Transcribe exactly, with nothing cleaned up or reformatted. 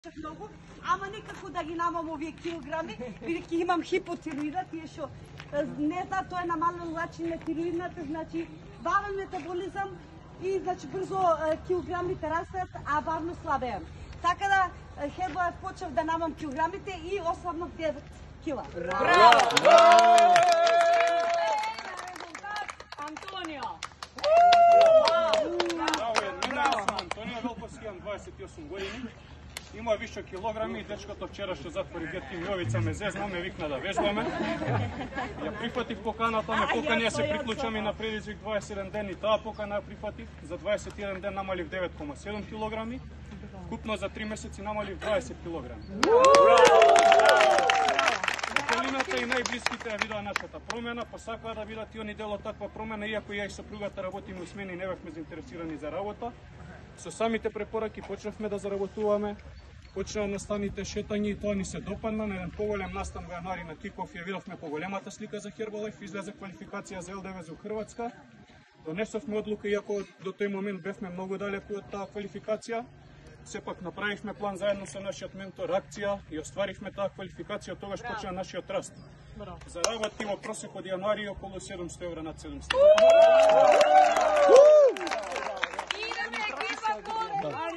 Многу, ама никако да ги намам овие килограми, бидејќи имам хипотироида, тие што не знаат, тоа е намалувач на тироидната, значи бавен метаболизам и значи брзо килограмите растат, а бавно слабеам. Така да Хербалайф почнав да намам килограмите и ослабнав девет кила. Браво! Антонио! Антонио Велковски, имам дваесет и осум години. Има више килограми, дечкото вчера што затвори Гетки Мјовица ме зезна, ме викна да вежбаме. Ја прифатив поканата, ме покани да се приклучам на предизвик дваесет и еден ден и таа покана ја прифатив. За дваесет и еден ден намалив девет кома седум килограми. Купно за три месеци намалив дваесет килограми. Околината и најблиските ја видоа нашата промена, посакаа да видат и они дел од таква промена, иако ја и сопругата работиме усмени и не бевме заинтересирани за работа. Со самите препораки почнавме да заработуваме, почнаа настаните шетања и тоа ни се допадна. На еден поголем настан во јануари на Киков ја видовме поголемата слика за Хербалайф, излезе квалификација за Ел Де Ве за Хрватска. Донесовме одлука, иако до тој момент бевме многу далеку од таа квалификација. Сепак направивме план заедно со нашиот ментор Акција и остваривме таа квалификација, тогаш почна нашиот раст. Заработи во просек од јануари околу седумстотини евра над седумстотини. Идеме екипа горе!